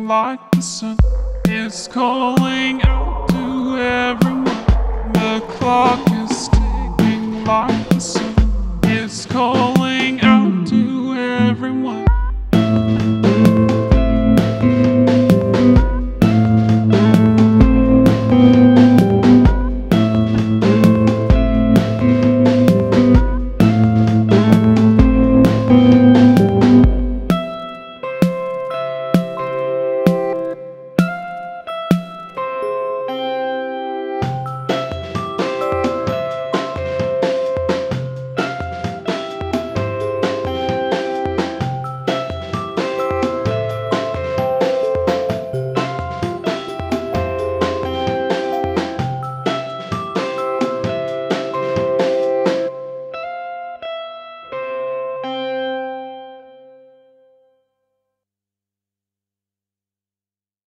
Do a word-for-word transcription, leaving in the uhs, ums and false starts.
ticking like the sun. It's calling out to everyone. The clock is ticking like the sun. It's calling